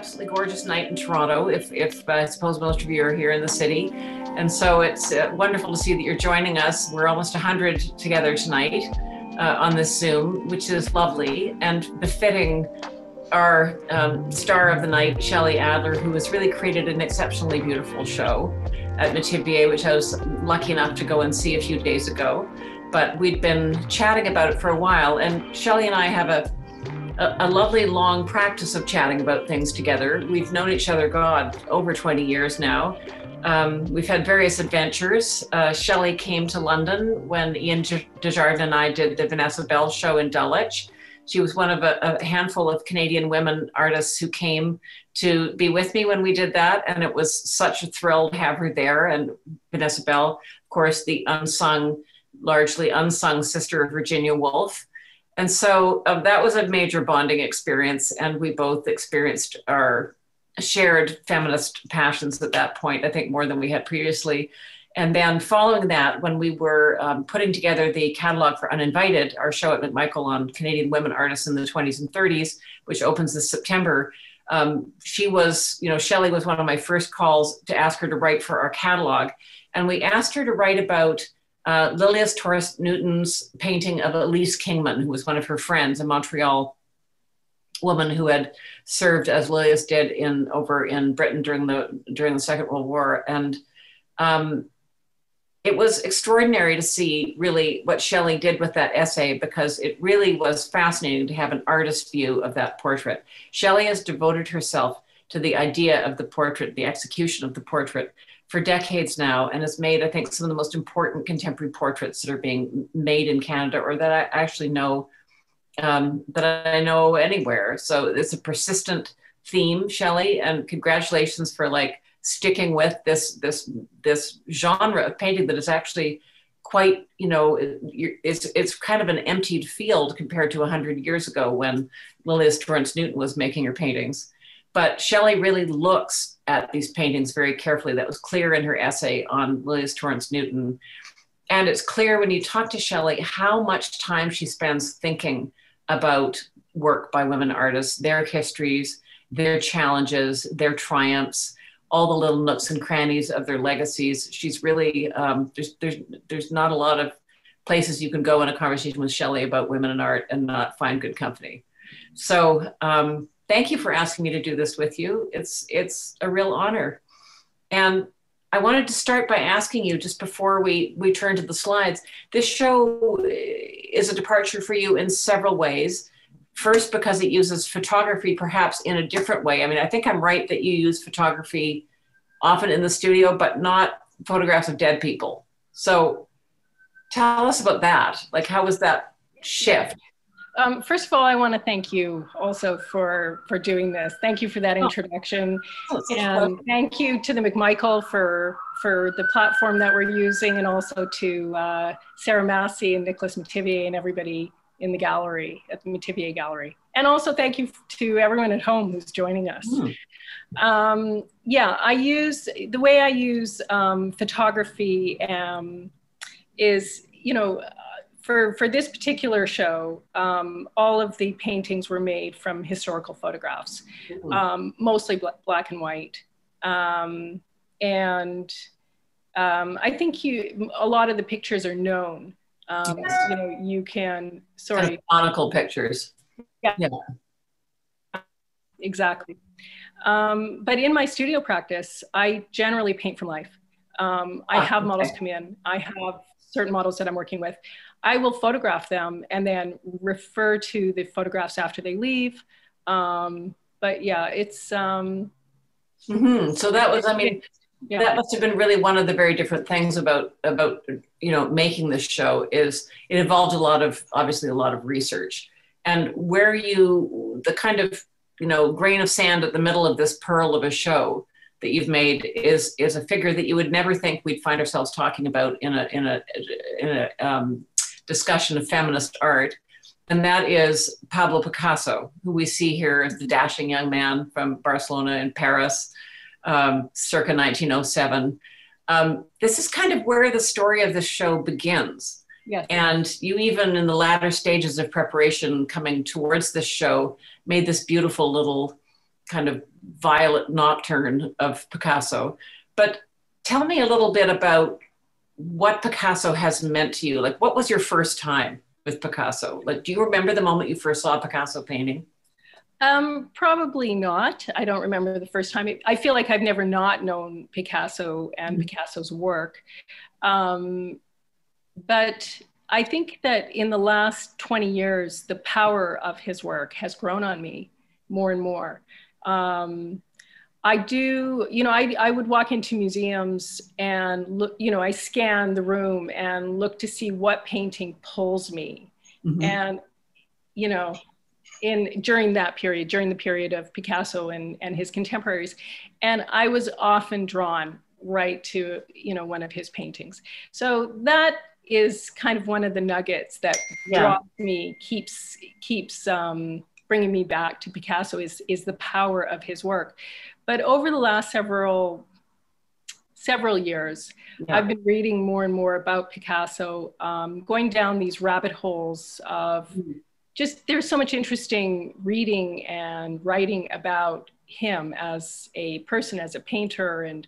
absolutely gorgeous night in Toronto, if I suppose most of you are here in the city. And so it's wonderful to see that you're joining us. We're almost 100 together tonight on this Zoom, which is lovely and befitting our star of the night, Shelley Adler, who has really created an exceptionally beautiful show at Metivier, which I was lucky enough to go and see a few days ago. But we'd been chatting about it for a while, and Shelley and I have a lovely long practice of chatting about things together. We've known each other, God, over 20 years now. We've had various adventures. Shelley came to London when Ian Desjardins and I did the Vanessa Bell show in Dulwich. She was one of a handful of Canadian women artists who came to be with me when we did that. And it was such a thrill to have her there. And Vanessa Bell, of course, the largely unsung sister of Virginia Woolf. And so that was a major bonding experience. And we both experienced our shared feminist passions at that point, I think more than we had previously. And then following that, when we were putting together the catalog for Uninvited, our show at McMichael on Canadian women artists in the 20s and 30s, which opens this September, Shelley was one of my first calls to ask her to write for our catalog. And we asked her to write about Lilias Torres Newton's painting of Elise Kingman, who was one of her friends, a Montreal woman who had served as Lilias did over in Britain during the Second World War. And it was extraordinary to see really what Shelley did with that essay, because it really was fascinating to have an artist's view of that portrait. Shelley has devoted herself to the idea of the portrait, the execution of the portrait, for decades now, and has made, I think, some of the most important contemporary portraits that are being made in Canada, or that I actually know, that I know anywhere. So it's a persistent theme, Shelley, and congratulations for sticking with this genre of painting that is actually quite, it's kind of an emptied field compared to 100 years ago when Lilias Torrance Newton was making her paintings. But Shelley really looks at these paintings very carefully. That was clear in her essay on Lilias Torrance Newton. And it's clear when you talk to Shelley how much time she spends thinking about work by women artists, their histories, their challenges, their triumphs, all the little nooks and crannies of their legacies. She's really, there's not a lot of places you can go in a conversation with Shelley about women in art and not find good company. So thank you for asking me to do this with you. It's a real honor. And I wanted to start by asking you, just before we turn to the slides, this show is a departure for you in several ways. First, because it uses photography perhaps in a different way. I mean, I think I'm right that you use photography often in the studio, but not photographs of dead people. So tell us about that. How was that shift? First of all, I want to thank you also for doing this. Thank you for that introduction. And thank you to the McMichael for the platform that we're using, and also to Sarah Massey and Nicholas Metivier and everybody in the gallery, at the Metivier Gallery. And also thank you to everyone at home who's joining us. The way I use photography is, for this particular show, all of the paintings were made from historical photographs, mostly black and white. I think a lot of the pictures are known. You can canonical pictures. Yeah. Exactly. But in my studio practice, I generally paint from life. I have models come in. I have certain models that I'm working with. I will photograph them and then refer to the photographs after they leave. But yeah, it's. So that was, that must have been really one of the very different things about making this show, is it involved obviously a lot of research. And where the kind of grain of sand at the middle of this pearl of a show that you've made is a figure that you would never think we'd find ourselves talking about in a discussion of feminist art. And that is Pablo Picasso, who we see here as the dashing young man from Barcelona and Paris, circa 1907. This is kind of where the story of this show begins. Yes. And you, even in the latter stages of preparation coming towards this show, made this beautiful little kind of violet nocturne of Picasso. But tell me a little bit about what Picasso has meant to you. Like, what was your first time with Picasso? Like, do you remember the moment you first saw a Picasso painting? Probably not. I don't remember the first time. I feel like I've never not known Picasso and Picasso's work. But I think that in the last 20 years, the power of his work has grown on me more and more. I do, I would walk into museums and look, I scan the room and look to see what painting pulls me. And, during the period of Picasso and his contemporaries. And I was often drawn right to, one of his paintings. So that is kind of one of the nuggets that draws me, keeps bringing me back to Picasso is the power of his work. But over the last several years, I've been reading more and more about Picasso, going down these rabbit holes of just, there's so much interesting reading and writing about him as a person, as a painter. And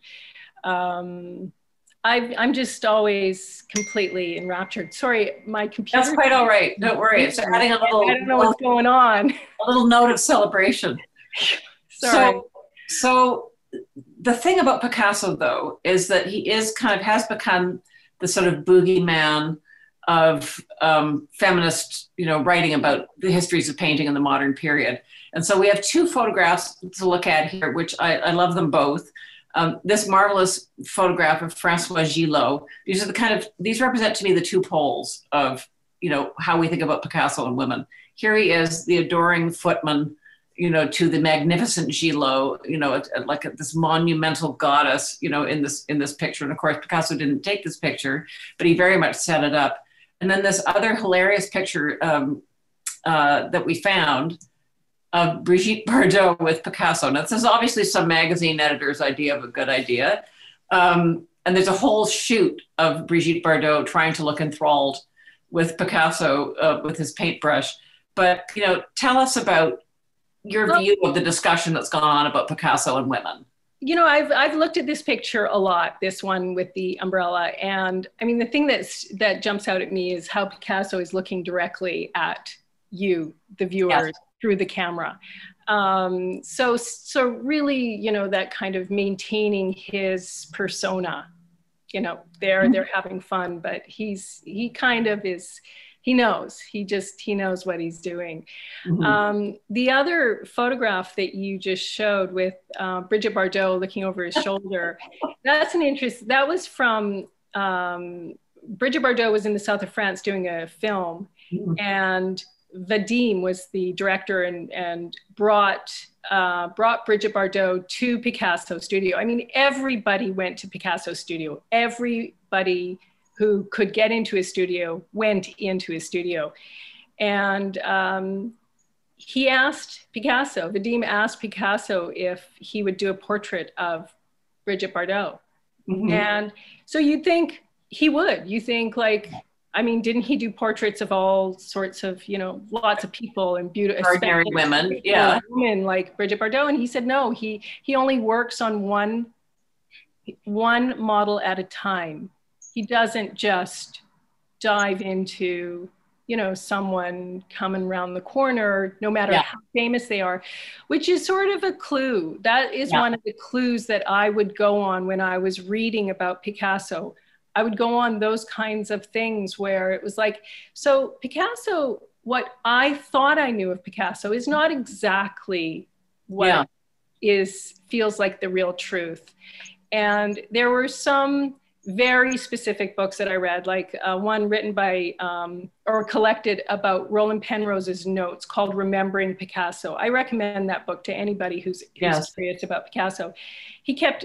I'm just always completely enraptured. Sorry, my computer. That's quite all right. Don't worry. It's adding a little. I don't know what's going on. A little note of celebration. Sorry. So the thing about Picasso, though, is that he has become the sort of boogeyman of feminist, writing about the histories of painting in the modern period. And so we have two photographs to look at here, which I love them both. This marvelous photograph of Francois Gillot. These represent to me the two poles of, how we think about Picasso and women. Here he is, the adoring footman, to the magnificent Gillot, like this monumental goddess, in this picture. And of course, Picasso didn't take this picture, but he very much set it up. And then this other hilarious picture that we found of Brigitte Bardot with Picasso. Now, this is obviously some magazine editor's idea of a good idea. And there's a whole shoot of Brigitte Bardot trying to look enthralled with Picasso with his paintbrush. But, tell us about your view of the discussion that's gone on about Picasso and women. I've looked at this picture a lot, this one with the umbrella. And I mean, the thing that jumps out at me is how Picasso is looking directly at you, the viewers, through the camera. So really, that kind of maintaining his persona, they're having fun, but he knows what he's doing. The other photograph that you just showed with Brigitte Bardot looking over his shoulder, that was from, Brigitte Bardot was in the south of France doing a film, and Vadim was the director and brought Brigitte Bardot to Picasso's studio. I mean, everybody went to Picasso's studio. Everybody who could get into his studio went into his studio. And Vadim asked Picasso if he would do a portrait of Brigitte Bardot. And so you'd think he would. You think didn't he do portraits of all sorts of, lots of people and beautiful, ordinary women, women like Brigitte Bardot? And he said, no, he only works on one model at a time. He doesn't just dive into, someone coming around the corner, no matter how famous they are, which is sort of a clue. That is one of the clues that I would go on when I was reading about Picasso. I would go on those kinds of things where it was like, so Picasso, what I thought I knew of Picasso is not exactly what feels like the real truth. And there were some very specific books that I read, like one written by, or collected about Roland Penrose's notes called Remembering Picasso. I recommend that book to anybody who's curious about Picasso. He kept,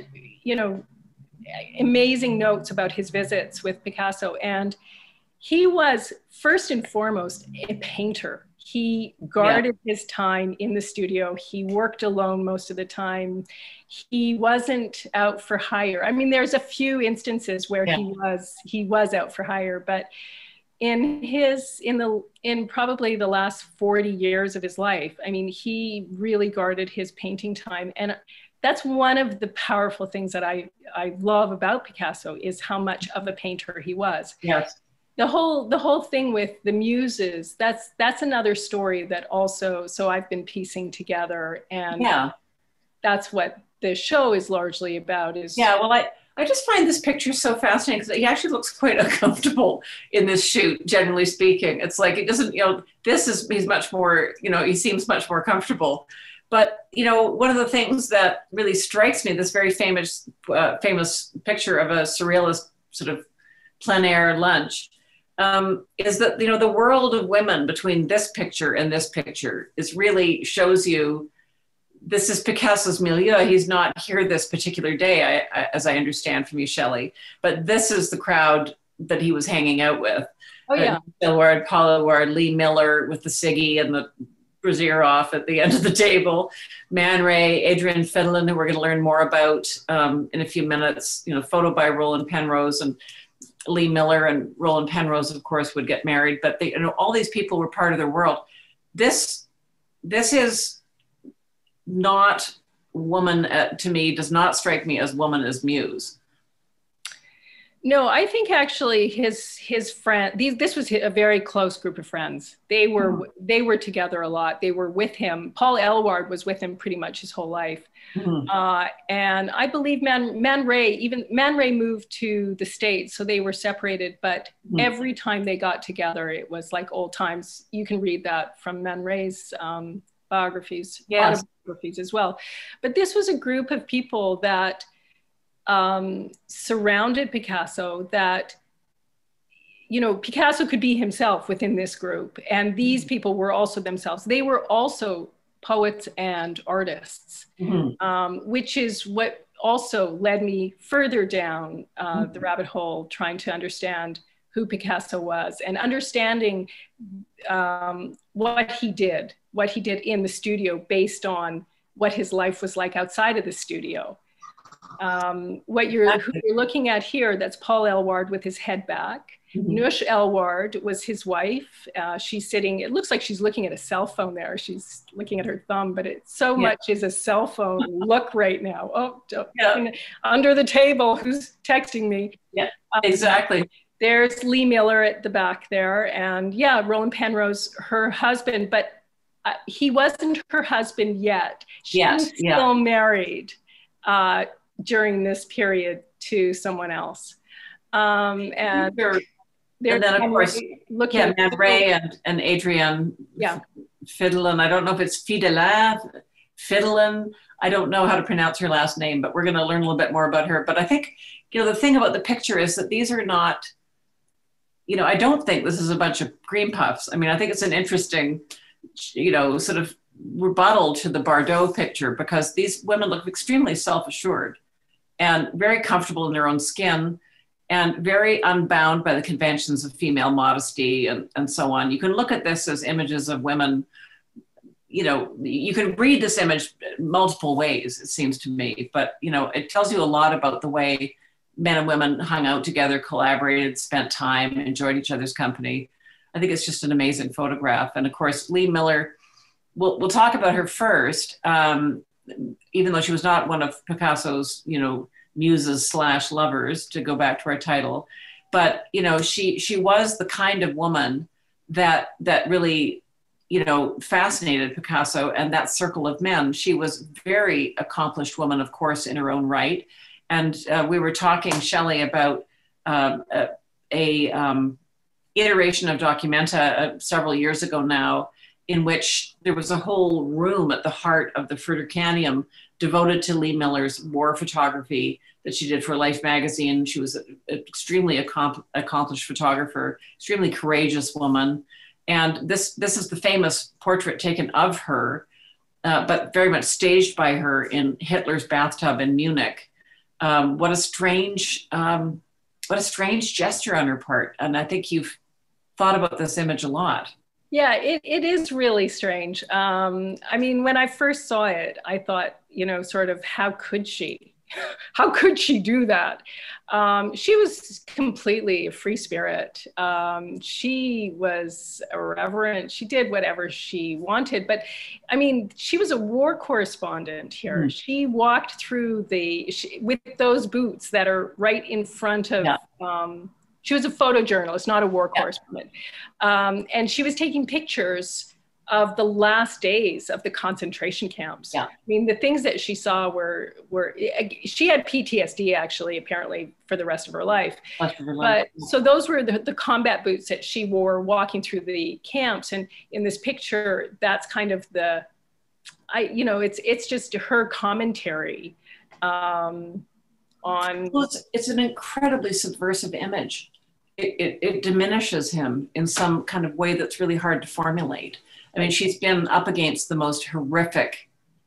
amazing notes about his visits with Picasso. And he was first and foremost a painter. He guarded his time in the studio. He worked alone most of the time. He wasn't out for hire. I mean, there's a few instances where he was out for hire, but in probably the last 40 years of his life, I mean, he really guarded his painting time. And that's one of the powerful things that I love about Picasso, is how much of a painter he was. Yes. The whole thing with the Muses, that's another story that also, so I've been piecing together, and yeah, that's what the show is largely about. Is yeah. Well, I just find this picture so fascinating because he actually looks quite uncomfortable in this shoot, generally speaking. It's like, it doesn't, he's much more, he seems much more comfortable. But, one of the things that really strikes me, this very famous picture of a surrealist sort of plein air lunch, is that, the world of women between this picture and this picture really shows you, this is Picasso's milieu. He's not here this particular day, as I understand from you, Shelley, but this is the crowd that he was hanging out with. Oh, yeah. Bill Ward, Paula Ward, Lee Miller with the ciggy and the brassiere off at the end of the table, Man Ray, Adrian Fiddlin, who we're going to learn more about in a few minutes, photo by Roland Penrose, and Lee Miller and Roland Penrose, of course, would get married, but all these people were part of their world. This is not woman, to me, does not strike me as woman as muse. No, I think actually his friend, this was a very close group of friends. They were together a lot. They were with him. Paul Eluard was with him pretty much his whole life. And I believe Man Ray moved to the States, so they were separated, but every time they got together, it was like old times. You can read that from Man Ray's biographies, yes, autobiographies as well. But this was a group of people that surrounded Picasso, that, Picasso could be himself within this group. And these people were also themselves. They were also poets and artists, which is what also led me further down the rabbit hole, trying to understand who Picasso was and understanding what he did in the studio based on what his life was like outside of the studio. Who you're looking at here, that's Paul Eluard with his head back. Nush Eluard was his wife. She's sitting, it looks like she's looking at a cell phone there. She's looking at her thumb, but it so much is a cell phone look right now. Oh, under the table, who's texting me? Yeah, exactly. There's Lee Miller at the back there. And Roland Penrose, her husband, but he wasn't her husband yet. She was still married during this period to someone else. And then of course, Man Ray and Adrian Fiddlin. I don't know if it's Fiddlin. I don't know how to pronounce her last name, but we're going to learn a little bit more about her. But I think, the thing about the picture is that these are not, I don't think this is a bunch of green puffs. I mean, I think it's an interesting, sort of rebuttal to the Bardot picture, because these women look extremely self-assured and very comfortable in their own skin and very unbound by the conventions of female modesty and so on. You can look at this as images of women, you can read this image multiple ways, it seems to me, but, it tells you a lot about the way men and women hung out together, collaborated, spent time, enjoyed each other's company. I think it's just an amazing photograph. And of course, Lee Miller, we'll talk about her first, even though she was not one of Picasso's, muses / lovers, to go back to our title. But, she was the kind of woman that really, fascinated Picasso and that circle of men. She was a very accomplished woman, of course, in her own right. And we were talking, Shelley, about a iteration of Documenta several years ago now, in which there was a whole room at the heart of the Fruitercanium devoted to Lee Miller's war photography that she did for Life magazine. She was an extremely accomplished photographer, extremely courageous woman. And this is the famous portrait taken of her, but very much staged by her in Hitler's bathtub in Munich. What a strange gesture on her part. And I think you've thought about this image a lot. Yeah, it is really strange. I mean, when I first saw it, I thought, sort of, how could she? how could she do that? She was completely a free spirit. She was irreverent. She did whatever she wanted. But I mean, she was a war correspondent here. She walked through with those boots that are right in front of, she was a photojournalist, not a war correspondent. And she was taking pictures of the last days of the concentration camps. I mean, the things that she saw were she had PTSD actually, apparently, for the rest of her life. But so those were the combat boots that she wore walking through the camps. And in this picture, that's kind of it's just her commentary on. Well, it's an incredibly subversive image. It diminishes him in some kind of way that's really hard to formulate. I mean, she's been up against the most horrific,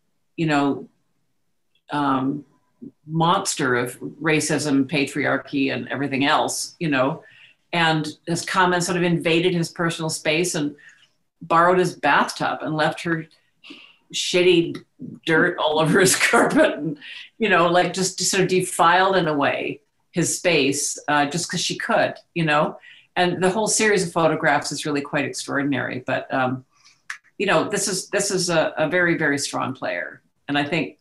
monster of racism, patriarchy, and everything else, and has come and sort of invaded his personal space and borrowed his bathtub and left her shitty dirt all over his carpet and, like just sort of defiled in a way his space just because she could, and the whole series of photographs is really quite extraordinary. But, this is a very, very strong player. And I think,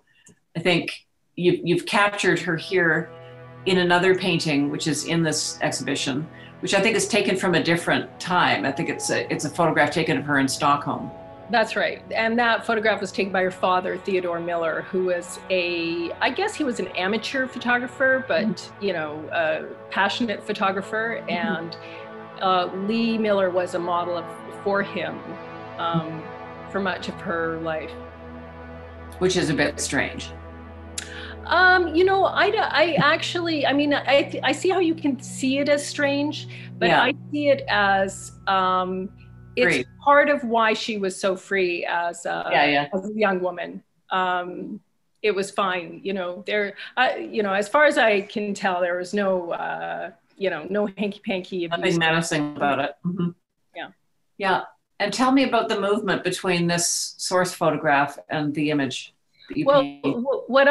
you've captured her here in another painting, which is in this exhibition, which I think is taken from a different time. I think it's a photograph taken of her in Stockholm. That's right. And that photograph was taken by her father, Theodore Miller, who was I guess he was an amateur photographer, but, a passionate photographer. And Lee Miller was a model for him for much of her life. Which is a bit strange. I actually, I see how you can see it as strange, but I see it as, it's part of why she was so free as a young woman. It was fine, as far as I can tell, there was no, no hanky-panky. Nothing menacing about it. Mm-hmm. Yeah. And tell me about the movement between this source photograph and the image that you painted. What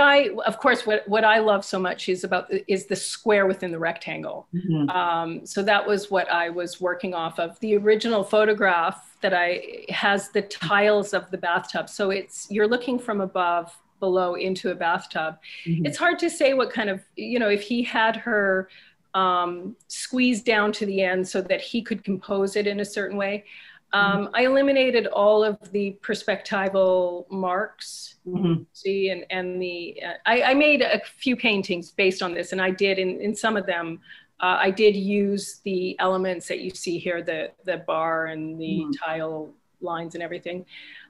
I love so much is the square within the rectangle. So that was what I was working off of. The original photograph that has the tiles of the bathtub. So you're looking from below into a bathtub. It's hard to say what kind of, if he had her squeezed down to the end so that he could compose it in a certain way. I eliminated all of the perspectival marks, see, and I made a few paintings based on this, and I did, in some of them, I did use the elements that you see here, the bar and the tile lines and everything.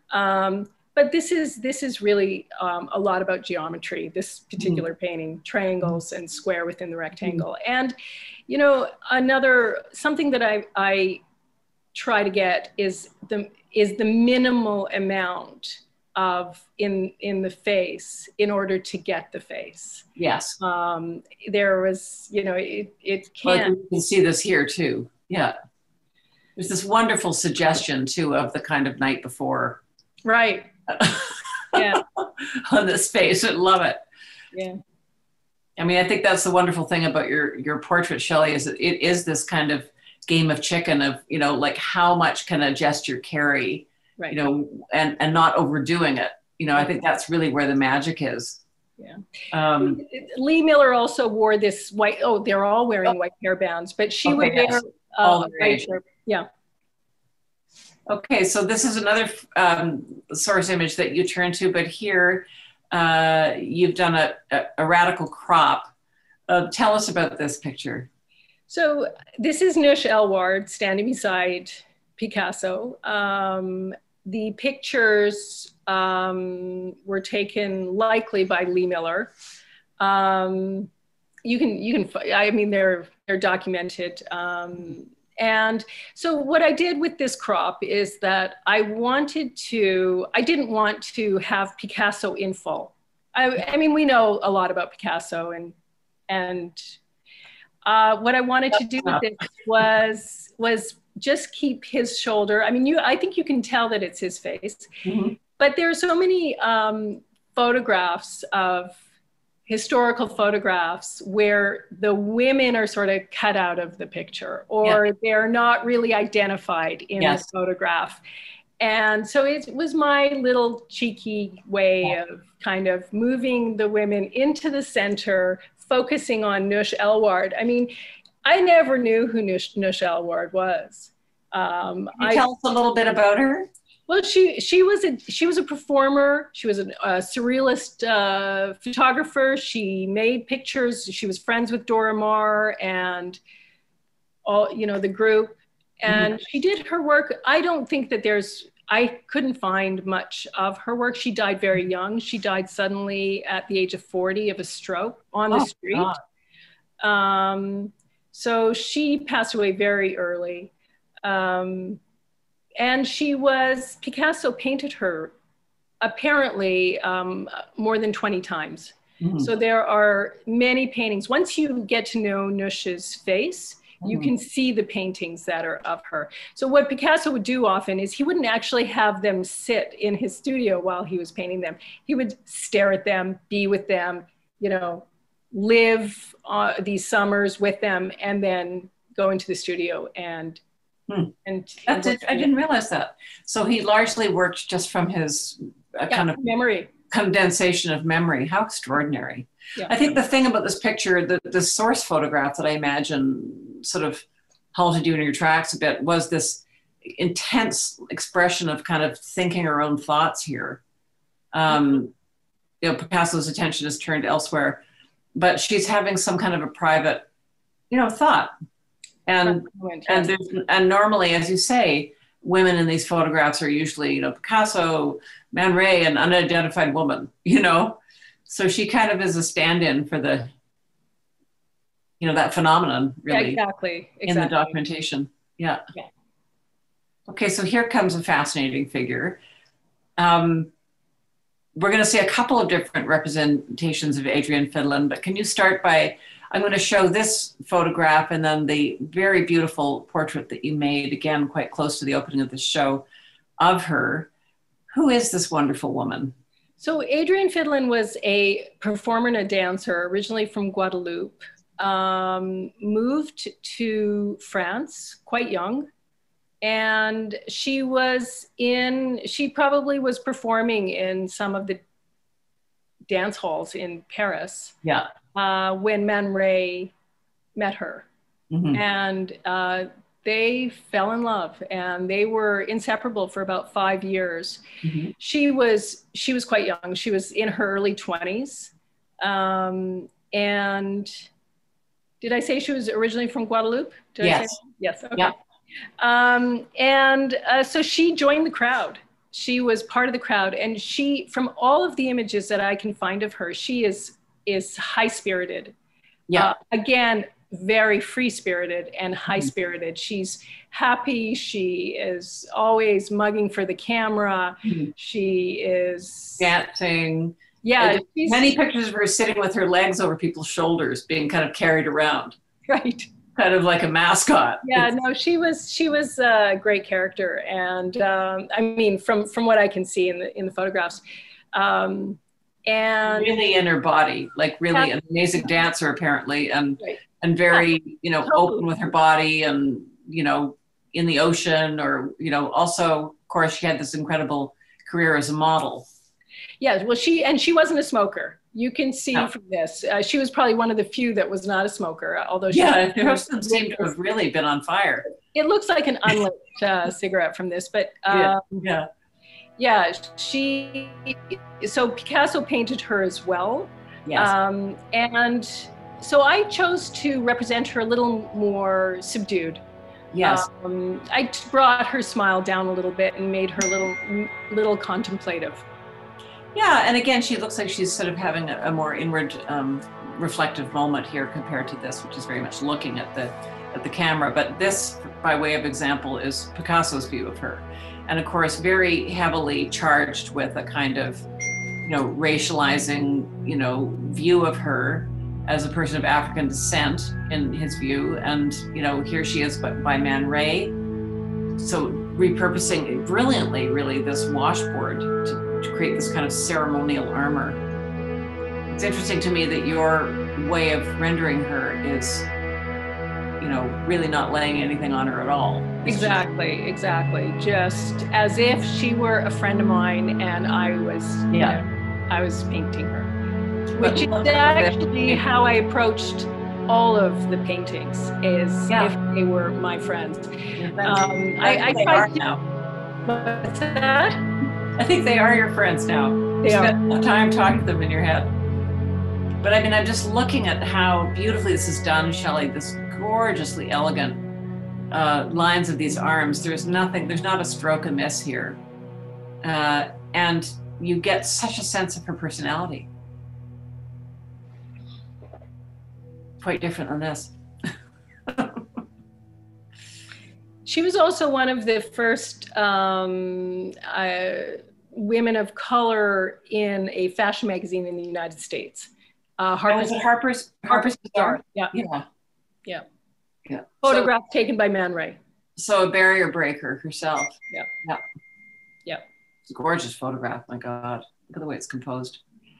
But this is really a lot about geometry, this particular painting, triangles and square within the rectangle. And, something that I try to get is the minimal amount of in the face in order to get the face. Yes. There was, it can't. Well, you can see this here too. Yeah. There's this wonderful suggestion too of the kind of night before. Right. Yeah. On this face. I love it. Yeah. I think that's the wonderful thing about your portrait, Shelley, is that it is this kind of game of chicken of, like how much can a gesture carry, right. And not overdoing it. I think that's really where the magic is. Yeah. Lee Miller also wore this white, they're all wearing white hairbands, but she would wear all the rage. Yeah. Okay, so this is another source image that you turn to, but here you've done a radical crop. Tell us about this picture. So this is Nush Elward standing beside Picasso. The pictures were taken likely by Lee Miller. They're documented. And so what I did with this crop is that I didn't want to have Picasso in full. We know a lot about Picasso and what I wanted to do with this was just keep his shoulder. I think you can tell that it's his face, but there are so many photographs of historical photographs where the women are sort of cut out of the picture, or they're not really identified in the photograph. And so it was my little cheeky way of kind of moving the women into the center, focusing on Noosh Elward. I mean, I never knew who Noosh Elward was. Can you tell us a little bit about her? Well, she was a performer. She was a surrealist photographer. She made pictures. She was friends with Dora Maar and all, you know, the group. And she did her work. I couldn't find much of her work. She died very young. She died suddenly at the age of 40 of a stroke on the street. So she passed away very early. And Picasso painted her apparently more than 20 times. So there are many paintings. Once you get to know Noosh's face, you can see the paintings that are of her. So what Picasso would do often is he wouldn't actually have them sit in his studio while he was painting them. He would stare at them, be with them, you know, live these summers with them, and then go into the studio and That's it. I didn't realize that. So he largely worked just from his kind of memory, condensation of memory. How extraordinary. Yeah. I think the thing about this picture, the source photograph that I imagine sort of halted you in your tracks a bit, was this intense expression of kind of thinking her own thoughts here. You know, Picasso's attention is turned elsewhere, but she's having some kind of a private, you know, thought. And normally, as you say, women in these photographs are usually, you know, Picasso, Man Ray, an unidentified woman, you know. So she kind of is a stand-in for the, you know, that phenomenon, really. Exactly. In the documentation. Yeah. Okay, so here comes a fascinating figure. We're going to see a couple of different representations of Adrian Fidlin, but can you start by, I'm going to show this photograph and then the very beautiful portrait that you made, again, quite close to the opening of the show, of her. Who is this wonderful woman? So Adrian Fidlin was a performer and a dancer, originally from Guadeloupe, moved to France quite young. And she probably was performing in some of the dance halls in Paris. Yeah. When Man Ray met her. And they fell in love, and they were inseparable for about 5 years. She was quite young. She was in her early 20s. And did I say she was originally from Guadeloupe? Yes. Okay. Yeah. So she joined the crowd. She was part of the crowd, and from all of the images that I can find of her, she is high-spirited. Yeah. Again, very free-spirited and high-spirited. She's happy. She is always mugging for the camera. She is dancing. Yeah. Many pictures of her sitting with her legs over people's shoulders, being kind of carried around. Right. Kind of like a mascot. Yeah, no, she was a great character. And I mean, from what I can see in the photographs, and really in her body, like really an amazing dancer apparently, and very, you know, open with her body, and, you know, in the ocean, or, you know, also, of course, she had this incredible career as a model. Yeah, well, she wasn't a smoker. You can see from this, she was probably one of the few that was not a smoker, although the rest of them seem to have really been on fire. It looks like an unlit cigarette from this, but so Picasso painted her as well. Yes. And so I chose to represent her a little more subdued. Yes. I brought her smile down a little bit and made her little contemplative. Yeah, and again, she looks like she's sort of having a more inward, reflective moment here compared to this, which is very much looking at the camera. But this, by way of example, is Picasso's view of her, and of course, very heavily charged with a kind of, you know, racializing, you know, view of her as a person of African descent in his view. And, you know, here she is by Man Ray, so repurposing brilliantly, really, this washboard to create this kind of ceremonial armor. It's interesting to me that your way of rendering her is, you know, really not laying anything on her at all. Exactly. Just as if she were a friend of mine and I was, I was painting her, which is actually how I approached all of the paintings, is if they were my friends. I tried to. What's that? I think they are your friends now. You spent enough time talking to them in your head. But I mean, I'm just looking at how beautifully this is done, Shelley, this gorgeously elegant lines of these arms. There's not a stroke amiss here. And you get such a sense of her personality. Quite different than this. She was also one of the first women of color in a fashion magazine in the United States. Harper's Bazaar? Yeah. Photograph taken by Man Ray. So a barrier breaker herself. Yeah. It's a gorgeous photograph. My God, look at the way it's composed.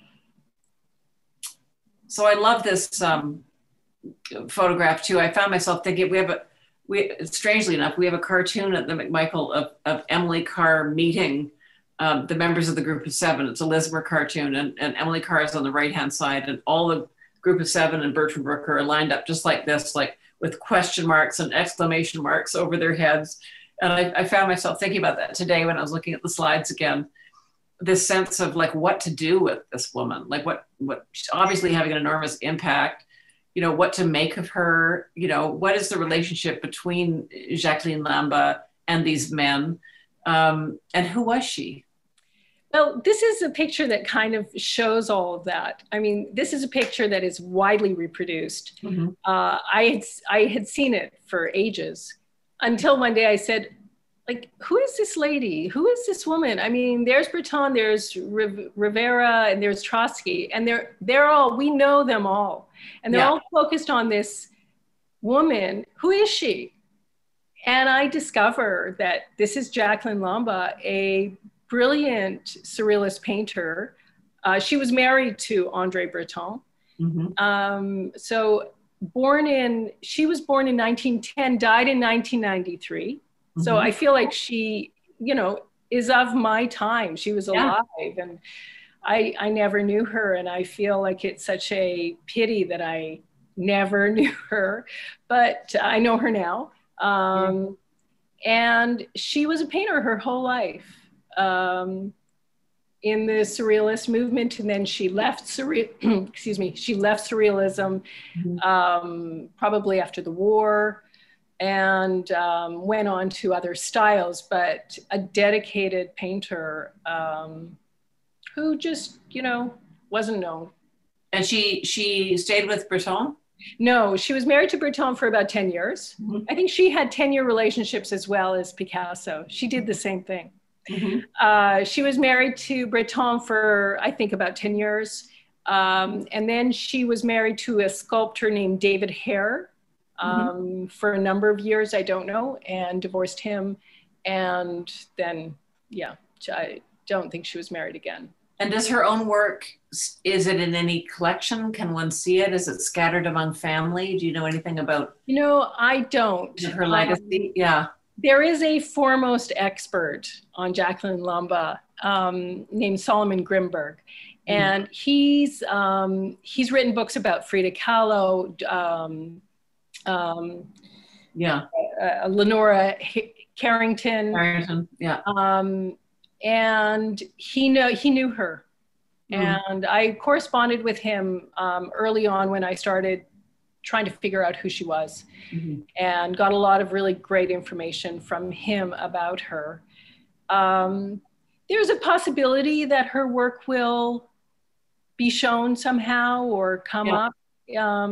So I love this photograph too. I found myself thinking, strangely enough, we have a cartoon at the McMichael of Emily Carr meeting the members of the group of seven. It's a Lismer cartoon, and Emily Carr is on the right-hand side, and all the group of seven and Bertram Brooker are lined up just like this, like with question marks and exclamation marks over their heads. And I found myself thinking about that today when I was looking at the slides again, this sense of like what to do with this woman, like what she's obviously having an enormous impact, you know, what to make of her, you know, what is the relationship between Jacqueline Lamba and these men, and who was she? Well, this is a picture that kind of shows all of that. I mean, this is a picture that is widely reproduced. Mm-hmm. I had seen it for ages until one day I said, like, who is this lady? Who is this woman? I mean, there's Breton, there's Rivera, and there's Trotsky, and they're all, we know them all. And they're all focused on this woman. Who is she? And I discover that this is Jacqueline Lamba, a brilliant surrealist painter. She was married to André Breton. Mm-hmm. She was born in 1910, died in 1993. Mm-hmm. So I feel like she, you know, is of my time. She was alive, and I never knew her. And I feel like it's such a pity that I never knew her, but I know her now. And she was a painter her whole life. In the surrealist movement, and then she left surrealism probably after the war, and went on to other styles, but a dedicated painter who just, you know, wasn't known. And she stayed with Breton? No, she was married to Breton for about 10 years. Mm-hmm. I think she had 10-year relationships as well as Picasso. She did the same thing. Mm-hmm. She was married to Breton for, I think, about 10 years. And then she was married to a sculptor named David Hare for a number of years, I don't know, and divorced him. And then, I don't think she was married again. And does her own work, is it in any collection? Can one see it? Is it scattered among family? Do you know anything about? You know, I don't. Her legacy? There is a foremost expert on Jacqueline Lamba named Solomon Grimberg. And he's written books about Frida Kahlo, Lenora Carrington. And he knew her. And I corresponded with him early on when I started trying to figure out who she was, and got a lot of really great information from him about her. There's a possibility that her work will be shown somehow or come up. I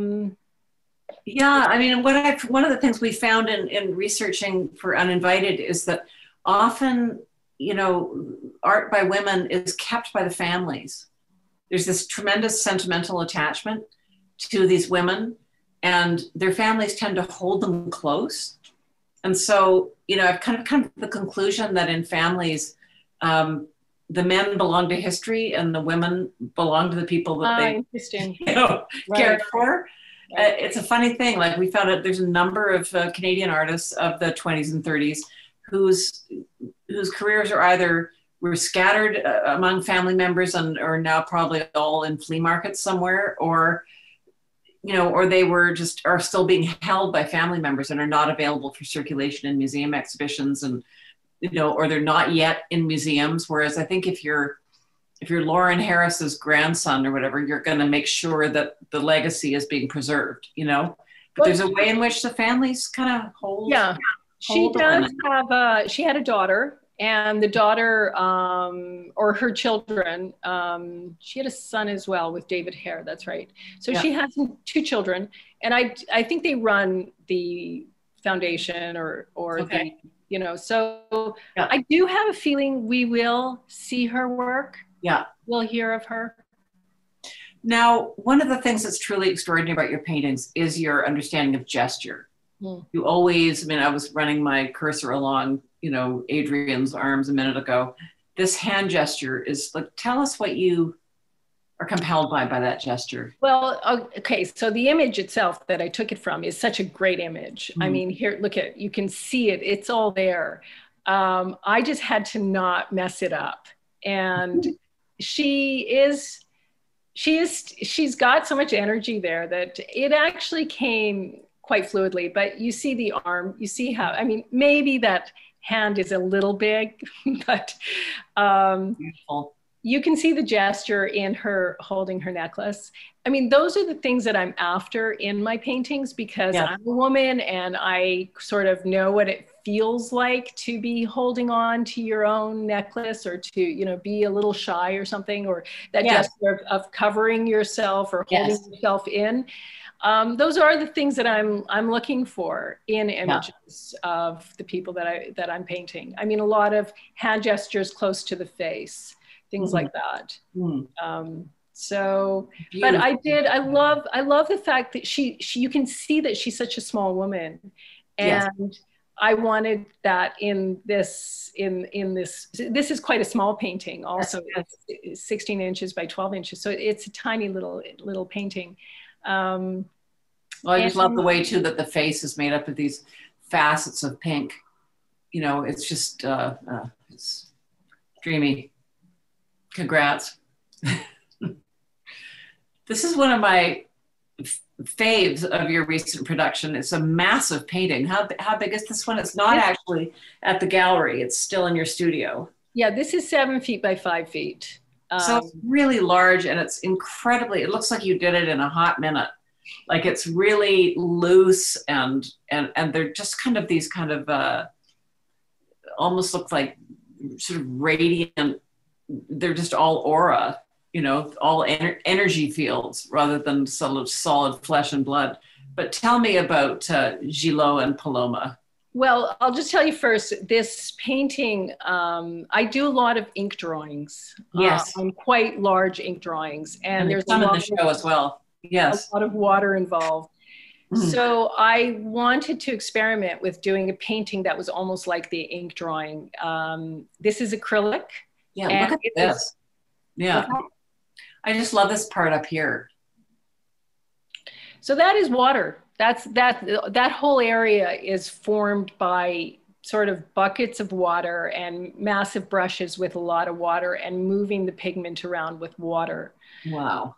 mean, one of the things we found in researching for Uninvited is that often, you know, art by women is kept by the families. There's this tremendous sentimental attachment to these women, and their families tend to hold them close. And so, you know, I've kind of come to the conclusion that in families, the men belong to history and the women belong to the people that they interesting. cared for. It's a funny thing. Like we found out there's a number of Canadian artists of the 20s and 30s whose careers are either were scattered among family members and are now probably all in flea markets somewhere, or or they are still being held by family members and are not available for circulation in museum exhibitions, and or they're not yet in museums. Whereas I think if you're Lauren Harris's grandson or whatever, you're going to make sure that the legacy is being preserved, But there's a way in which the families kind of hold. Yeah, she does have she had a daughter, and the daughter, or her children, she had a son as well with David Hare, that's right. So she has 2 children, and I think they run the foundation or okay. So I do have a feeling we will see her work. Yeah. We'll hear of her. Now, one of the things that's truly extraordinary about your paintings is your understanding of gesture. You always, I was running my cursor along, Adrian's arms a minute ago. This hand gesture is like, tell us what you are compelled by that gesture. Well, okay, so the image itself that I took it from is such a great image. Here, look at it. You can see it. It's all there. I just had to not mess it up. And she's got so much energy there that it actually came quite fluidly. But you see the arm, you see how, maybe that hand is a little big, but beautiful. You can see the gesture in her holding her necklace. Those are the things that I'm after in my paintings, because I'm a woman and I sort of know what it feels like to be holding on to your own necklace, or to, be a little shy or something, or that gesture of covering yourself or holding yourself in. Those are the things that I'm looking for in images of the people that I'm painting. A lot of hand gestures close to the face, things like that. So, but I love the fact that you can see that she's such a small woman, and I wanted that in this this is quite a small painting also. It's 16 inches by 12 inches. So it's a tiny little painting. Well, I just love the way too that the face is made up of these facets of pink. It's just, it's dreamy. Congrats. This is one of my faves of your recent production. It's a massive painting. How big is this one? It's not actually at the gallery. It's still in your studio. Yeah, this is 7 feet by 5 feet. So it's really large, and it's incredibly, it looks like you did it in a hot minute. Like it's really loose, and they're just kind of these kind of almost look like sort of radiant. They're just all aura, all energy fields rather than solid flesh and blood. But tell me about Gillot and Paloma. Well, I'll just tell you first, this painting, I do a lot of ink drawings. Yes. Quite large ink drawings. And there's some in the show as well. Yes. A lot of water involved. So I wanted to experiment with doing a painting that was almost like the ink drawing. This is acrylic. Yeah, look at this. Yeah. I just love this part up here. So that is water. That whole area is formed by sort of buckets of water and massive brushes with a lot of water and moving the pigment around with water. Wow.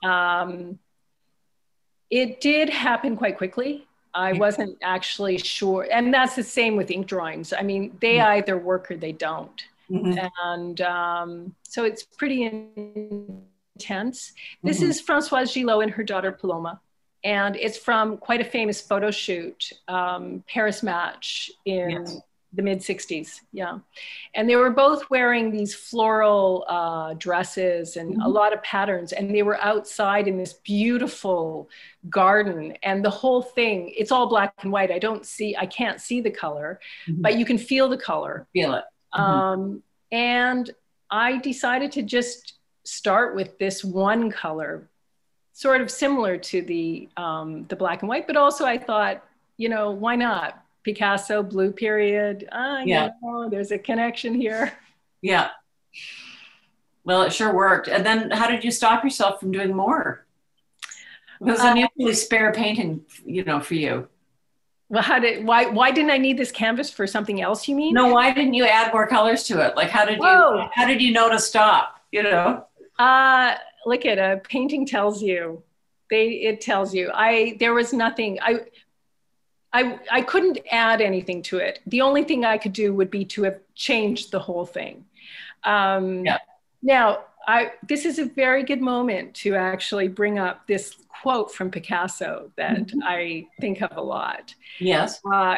It did happen quite quickly. I wasn't actually sure. And that's the same with ink drawings. They either work or they don't. And so it's pretty intense. This is Françoise Gillot and her daughter Paloma. And it's from quite a famous photo shoot, Paris Match in the mid-60s. Yeah. And they were both wearing these floral dresses and a lot of patterns. And they were outside in this beautiful garden. And the whole thing, it's all black and white. I can't see the color, but you can feel the color. Feel it. And I decided to just start with this one color, sort of similar to the black and white, but also I thought, why not? Picasso, blue period. There's a connection here. Yeah. Well, it sure worked. And then how did you stop yourself from doing more? It was unusually spare painting, for you. Well, why didn't I need this canvas for something else, you mean? No, why didn't you add more colors to it? Like, how did you know to stop, Look at a painting tells you, it tells you. There was nothing, I couldn't add anything to it. The only thing I could do would be to have changed the whole thing. Yeah. Now, this is a very good moment to actually bring up this quote from Picasso that I think of a lot. Yes.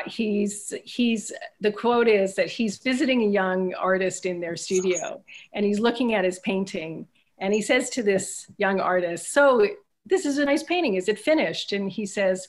The quote is that he's visiting a young artist in their studio and he's looking at his painting and he says to this young artist, "So this is a nice painting, is it finished?" And he says,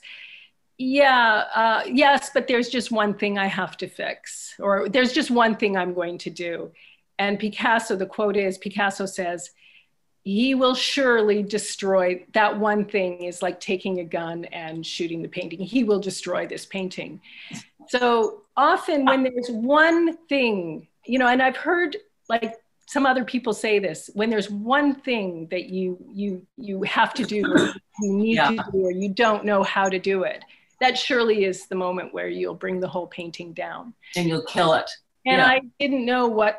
yes, but there's just one thing I have to fix, or there's just one thing I'm going to do. And Picasso, the quote is, Picasso says, "He will surely destroy," that one thing is like taking a gun and shooting the painting. "He will destroy this painting." So often when there's one thing, and I've heard like some other people say this, when there's one thing that you have to do, or you need to do, or you don't know how to do it, that surely is the moment where you'll bring the whole painting down. And you'll kill it. And I didn't know what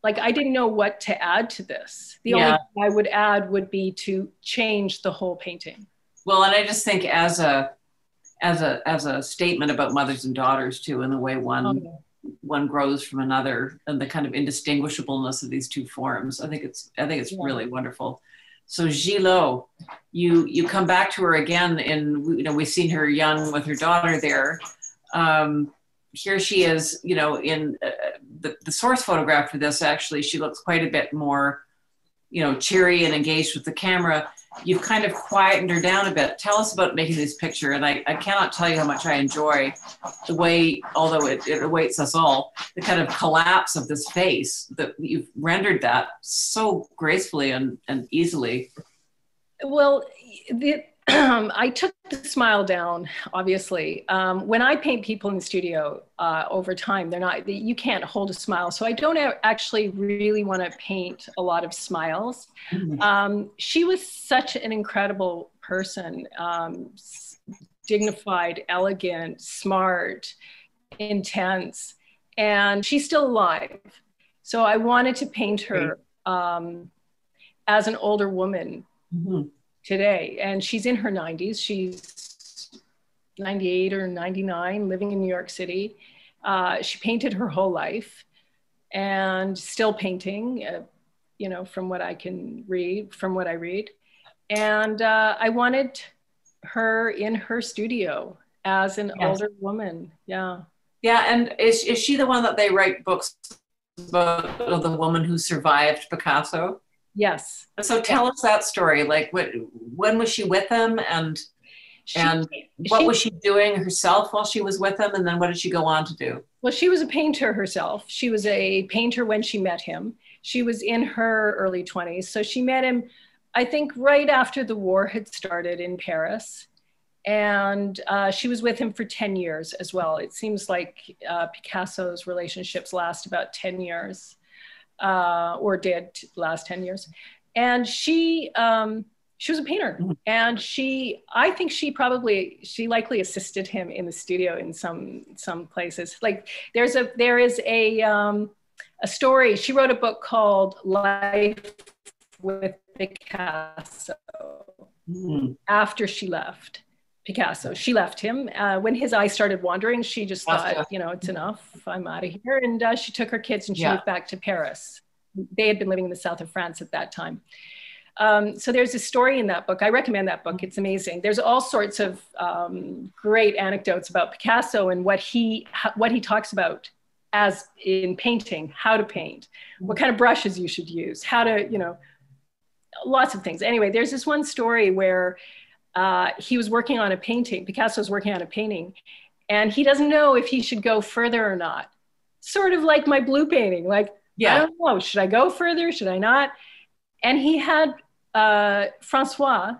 to add to this. The only thing I would add would be to change the whole painting. Well, and I just think as a statement about mothers and daughters too, and the way one grows from another, and the kind of indistinguishableness of these two forms. I think it's really wonderful. So Gillot, you come back to her again, and we've seen her young with her daughter there. Here she is, in the source photograph for this. Actually, she looks quite a bit more, cheery and engaged with the camera. You've kind of quietened her down a bit. Tell us about making this picture. And I cannot tell you how much I enjoy the way, although it awaits us all, the kind of collapse of this face, that you've rendered that so gracefully and easily. Well, I took the smile down, obviously. When I paint people in the studio over time, you can't hold a smile. So I don't actually really want to paint a lot of smiles. She was such an incredible person, dignified, elegant, smart, intense, and she's still alive. So I wanted to paint her as an older woman. Today, and she's in her 90s. She's 98 or 99, living in New York City. She painted her whole life and still painting, from what I read. And I wanted her in her studio as an older woman. Yeah, and is she the one that they write books about, the woman who survived Picasso? Yes. So tell us that story. Like, when was she with him, and what was she doing herself while she was with him, and then what did she go on to do? Well, she was a painter herself. She was a painter when she met him. She was in her early 20s. So she met him, I think, right after the war had started in Paris. And she was with him for 10 years as well. It seems like Picasso's relationships last about 10 years. Or did last 10 years. And she was a painter. And I think she likely assisted him in the studio in some places. Like there is a story. She wrote a book called Life with Picasso after she left Picasso. She left him. When his eyes started wandering, she just thought, it's enough. I'm out of here. And she took her kids and she moved back to Paris. They had been living in the south of France at that time. So there's a story in that book. I recommend that book. It's amazing. There's all sorts of great anecdotes about Picasso and what he talks about as in painting, how to paint, what kind of brushes you should use, how to, lots of things. Anyway, there's this one story where he was working on a painting. Picasso's working on a painting, and he doesn't know if he should go further or not. Sort of like my blue painting. Like, I don't know, should I go further? Should I not? And he had Francoise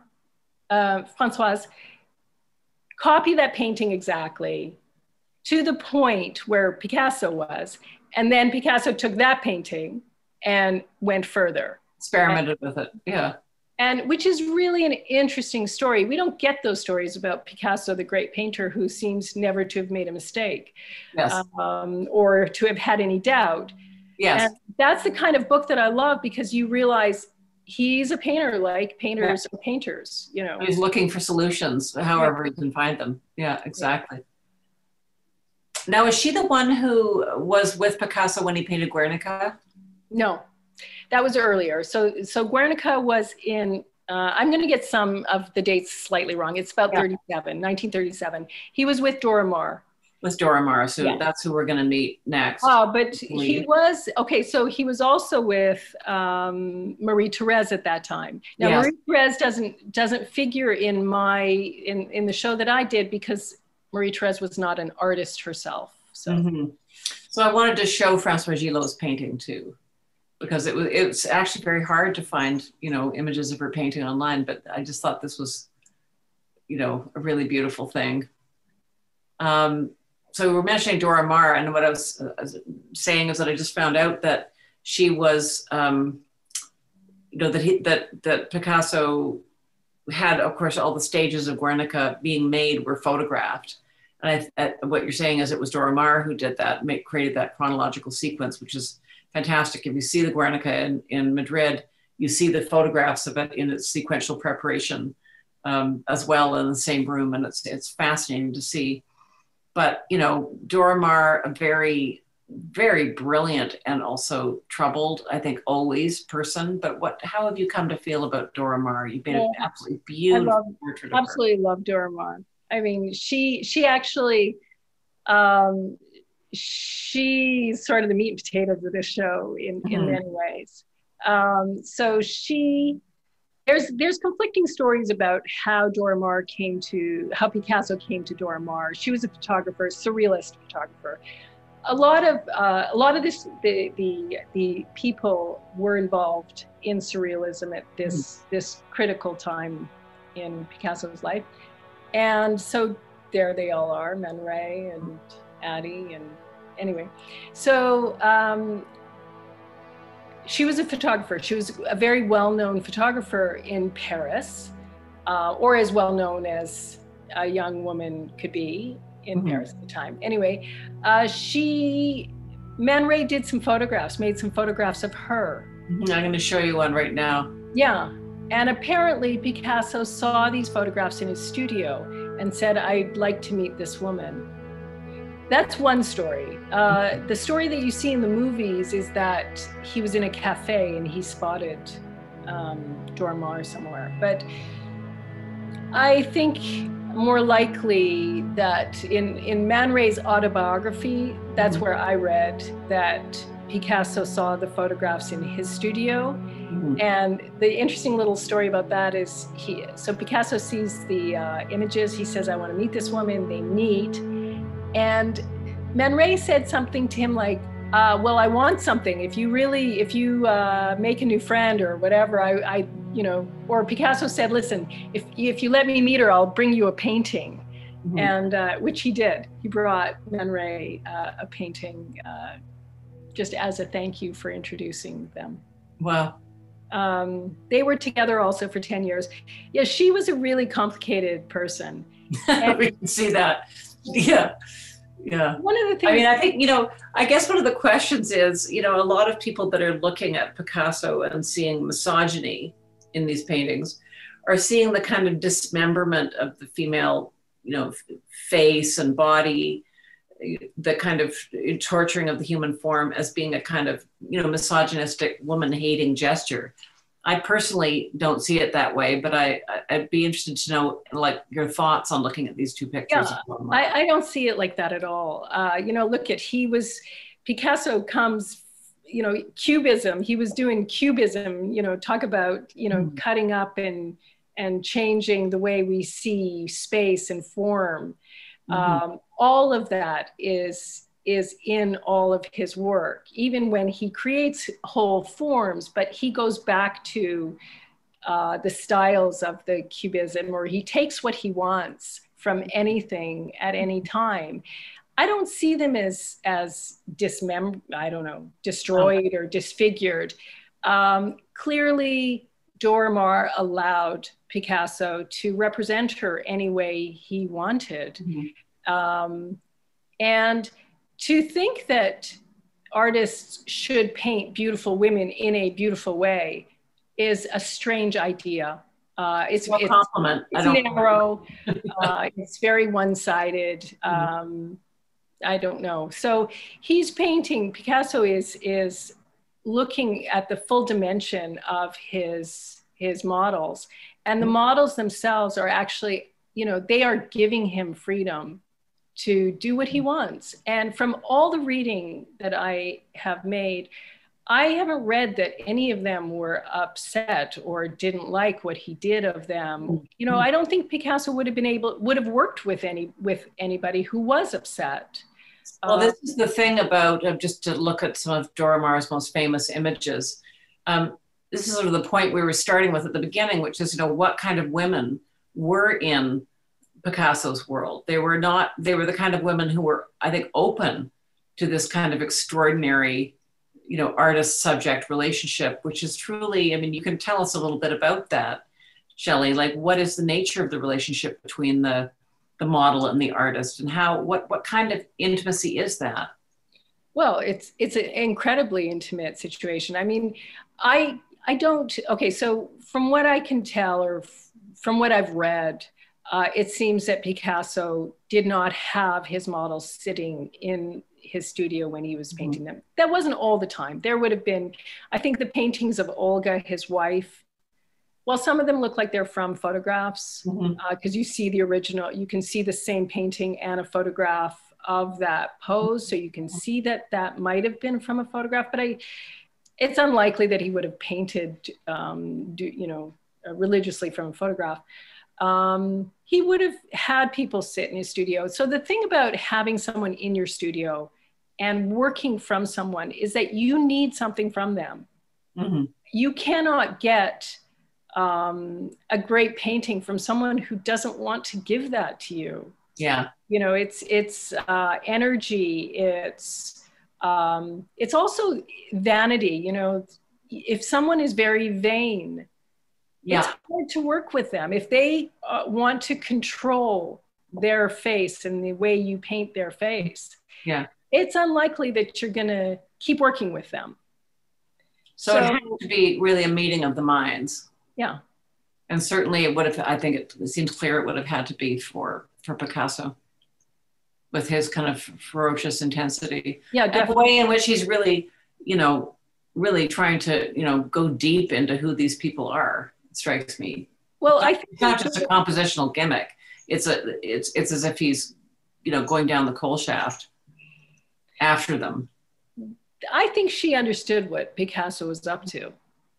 copy that painting exactly to the point where Picasso was. And then Picasso took that painting and went further. experimented with it. Yeah. And which is really an interesting story. We don't get those stories about Picasso, the great painter, who seems never to have made a mistake, Yes. Or to have had any doubt. Yes. And that's the kind of book that I love, because you realize he's a painter, like painters are painters, you know. He's looking for solutions, however he can find them. Yeah, exactly. Now, is she the one who was with Picasso when he painted Guernica? No, that was earlier. So Guernica was in, I'm going to get some of the dates slightly wrong. It's about 1937. He was with Dora Maar. With Dora Maar, so that's who we're going to meet next. But he was, okay, so he was also with Marie Therese at that time. Now, Marie Therese doesn't figure in in the show that I did, because Marie Therese was not an artist herself. So, so I wanted to show Francois Gillot's painting too, because it's actually very hard to find, you know, images of her painting online, but I just thought this was, you know, a really beautiful thing. So we were mentioning Dora Maar, and what I was saying is that I just found out that she was, you know, that Picasso had, of course, all the stages of Guernica being made were photographed. And what you're saying is it was Dora Maar who did that, created that chronological sequence, which is fantastic. If you see the Guernica in Madrid, you see the photographs of it in its sequential preparation as well in the same room, and it's fascinating to see. But, you know, Dora Maar, a very, very brilliant and also troubled, I think, always person. But how have you come to feel about Dora Maar? You've been an absolutely beautiful portrait of her. Absolutely love Dora Maar. I mean, she actually, she's sort of the meat and potatoes of this show in many ways. So there's conflicting stories about how Picasso came to Dora Maar. She was a photographer, surrealist photographer. A lot of the people were involved in surrealism at this critical time in Picasso's life, and so there they all are, Man Ray and Addie, and anyway, so. She was a photographer. She was a very well-known photographer in Paris, or as well-known as a young woman could be in Paris at the time. Anyway, Man Ray did some photographs, made some photographs of her. I'm going to show you one right now. Yeah, and apparently Picasso saw these photographs in his studio and said, "I'd like to meet this woman." That's one story. The story that you see in the movies is that he was in a cafe and he spotted Dora Maar somewhere. But I think more likely that in Man Ray's autobiography, that's where I read that Picasso saw the photographs in his studio. And the interesting little story about that is so Picasso sees the images. He says, "I want to meet this woman." They meet. And Man Ray said something to him like, well, I want something. If you make a new friend or whatever, I you know, or Picasso said, "Listen, if you let me meet her, I'll bring you a painting." And which he did. He brought Man Ray a painting just as a thank you for introducing them. Wow. They were together also for 10 years. Yeah, she was a really complicated person. We can see that. Yeah. Yeah. One of the things, I mean, I think, you know, I guess one of the questions is, you know, a lot of people that are looking at Picasso and seeing misogyny in these paintings are seeing the kind of dismemberment of the female, you know, face and body, the kind of torturing of the human form as being a kind of, you know, misogynistic, woman-hating gesture. I personally don't see it that way, but I'd be interested to know, like, your thoughts on looking at these two pictures. Yeah, I don't see it like that at all. You know, look at, Picasso comes, you know, Cubism. He was doing Cubism, you know, talk about, you know, cutting up and changing the way we see space and form. All of that is in all of his work, even when he creates whole forms, but he goes back to the styles of the Cubism, or he takes what he wants from anything at any time. I don't see them as destroyed or disfigured. Clearly, Dora Maar allowed Picasso to represent her any way he wanted. And to think that artists should paint beautiful women in a beautiful way is a strange idea. It's no compliment. It's narrow. It's very one-sided. I don't know. So he's painting. Picasso is looking at the full dimension of his models, and the models themselves are actually, you know, they are giving him freedom to do what he wants. And from all the reading that I have made, I haven't read that any of them were upset or didn't like what he did of them. You know, I don't think Picasso would have worked with anybody who was upset. Well, this is the thing about, just to look at some of Dora Maar's most famous images. This is sort of the point we were starting with at the beginning, which is, you know, what kind of women were in Picasso's world. They were the kind of women who were, I think, open to this kind of extraordinary, you know, artist-subject relationship, which is truly, I mean, you can tell us a little bit about that, Shelley. Like, what is the nature of the relationship between the model and the artist, and what kind of intimacy is that? Well, it's an incredibly intimate situation. I mean, I don't, okay, so from what I can tell, or from what I've read, it seems that Picasso did not have his models sitting in his studio when he was painting them. That wasn't all the time. There would have been, I think the paintings of Olga, his wife, well, some of them look like they're from photographs, because you see the original, you can see the same painting and a photograph of that pose. So you can see that that might have been from a photograph, but it's unlikely that he would have painted, you know, religiously from a photograph. He would have had people sit in his studio. So the thing about having someone in your studio and working from someone is that you need something from them. You cannot get a great painting from someone who doesn't want to give that to you. Yeah. You know, it's energy. It's also vanity. You know, if someone is very vain, it's hard to work with them. If they want to control their face and the way you paint their face, it's unlikely that you're going to keep working with them. So it had to be really a meeting of the minds. Yeah. And certainly it would have, I think it seems clear it would have had to be for Picasso, with his kind of ferocious intensity. Yeah, definitely. And the way in which he's really, you know, really trying to, you know, go deep into who these people are, it strikes me. Well, I think it's not just a compositional gimmick. It's as if he's, you know, going down the coal shaft after them. I think she understood what Picasso was up to.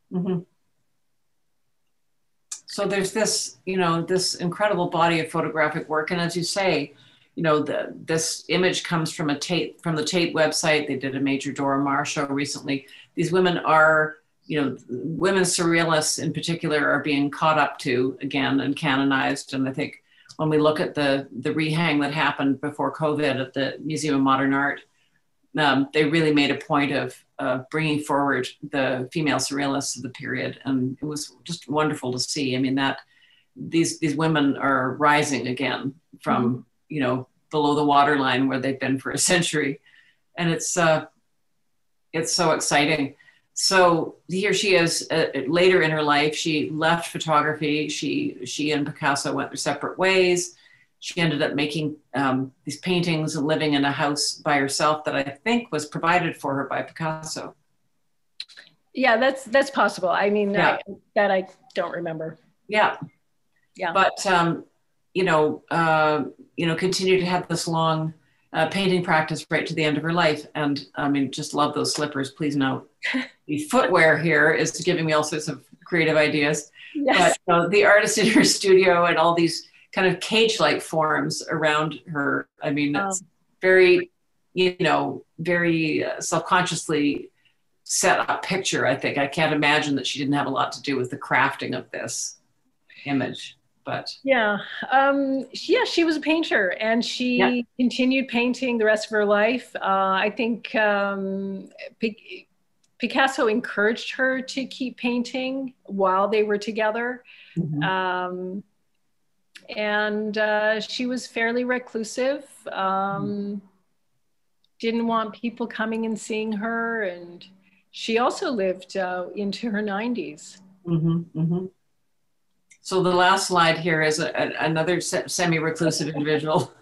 So there's this, you know, this incredible body of photographic work. And as you say, you know, this image comes from the Tate website. They did a major Dora Maar show recently. These women are, you know, women surrealists in particular are being caught up to again and canonized. And I think when we look at the rehang that happened before COVID at the Museum of Modern Art, they really made a point of bringing forward the female surrealists of the period. And it was just wonderful to see. I mean, that these women are rising again from, you know, below the waterline where they've been for a century. And it's so exciting. So here she is later in her life. She left photography. She and Picasso went their separate ways. She ended up making these paintings and living in a house by herself that I think was provided for her by Picasso. Yeah, that's possible. I mean, I don't remember. Yeah. But continued to have this long painting practice right to the end of her life. And I mean, just love those slippers. Please note, the footwear here is giving me all sorts of creative ideas. Yes. But the artist in her studio and all these kind of cage-like forms around her. I mean, it's very, very self-consciously set up picture, I think. I can't imagine that she didn't have a lot to do with the crafting of this image, but. Yeah, she was a painter and she continued painting the rest of her life. I think Picasso encouraged her to keep painting while they were together. Mm-hmm. And she was fairly reclusive, didn't want people coming and seeing her. And she also lived into her 90s. Mm-hmm, mm-hmm. So the last slide here is another semi-reclusive individual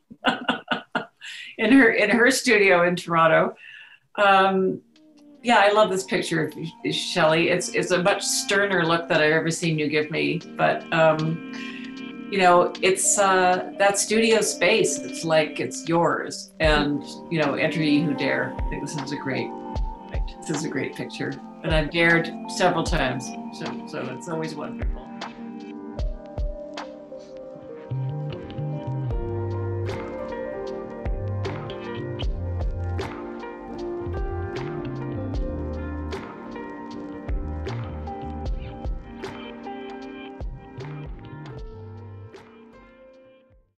in her studio in Toronto. Yeah, I love this picture, Shelley. It's a much sterner look that I've ever seen you give me, but you know, it's that studio space. It's like it's yours, and you know, enter ye who dare. I think this is a great picture, and I've dared several times, so it's always wonderful.